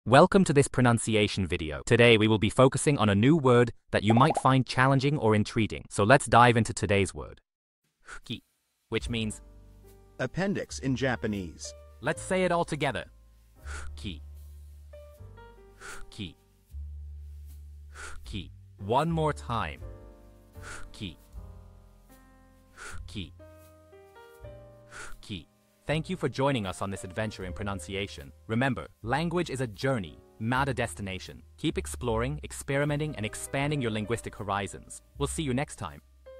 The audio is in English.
Welcome to this pronunciation video. Today we will be focusing on a new word that you might find challenging or intriguing. So let's dive into today's word. Fuki, which means appendix in Japanese. Let's say it all together. Fuki. Fuki. Fuki. One more time. Fuki. Fuki. Fuki. Thank you for joining us on this adventure in pronunciation. Remember, language is a journey, not a destination. Keep exploring, experimenting, and expanding your linguistic horizons. We'll see you next time.